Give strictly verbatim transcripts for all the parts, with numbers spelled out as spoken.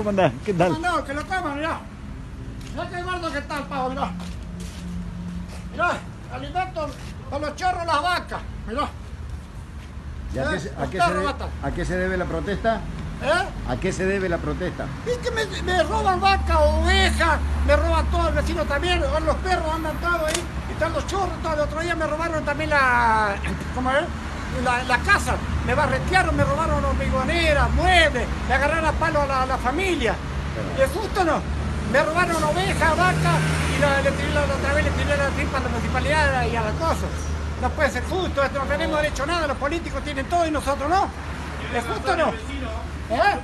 ¿Cómo andás? ¿Qué tal? No, que lo coman, mirá. Mirá qué gordo que está el pavo, mirá. Mirá, alimento con los chorros las vacas, mirá. ¿Y a, qué, se- a qué se debe, a qué se debe la protesta? ¿Eh? ¿A qué se debe la protesta? Es que me, me roban vacas, ovejas, me roban todo, el vecino también, los perros andan todos ahí, y están los chorros, todo. El otro día me robaron también la, ¿cómo es? La, la casa, me barretearon, me robaron hormigoneras, muebles, me agarraron a palo a la, a la familia. ¿Es justo o no? Me robaron ovejas, vacas, y la, le tiré la, la otra vez le tiré la tripa a la municipalidad y a las cosas. No puede ser justo, esto no tenemos derecho a nada, los políticos tienen todo y nosotros no. ¿Es justo o no? ¿Eh?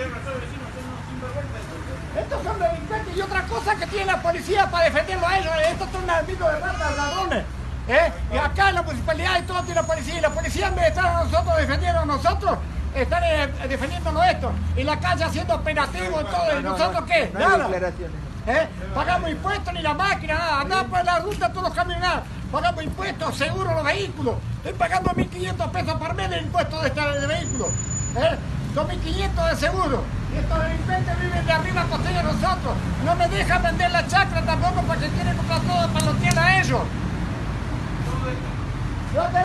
Estos son delincuentes y otra cosa que tiene la policía para defenderlo a ellos. Estos son amigos de ratas, ladrones. ¿Eh? Y acá en la municipalidad y todo tiene la policía. Y la policía, en vez de estar a nosotros defendiendo a nosotros, están eh, defendiéndolo esto. Y la calle haciendo operativos y todo. ¿Y nosotros qué? Nada. ¿Eh? Pagamos impuestos ni la máquina, nada. Andamos por la ruta todos los camiones, nada. Pagamos impuestos, seguro los vehículos. Estoy pagando mil quinientos pesos por mes de impuestos de este de vehículo. ¿Eh? dos mil quinientos de seguro. Y estos delincuentes viven de arriba a costeño de nosotros. No me dejan vender la chacra tampoco porque quieren comprar todo para los tiendas a ellos.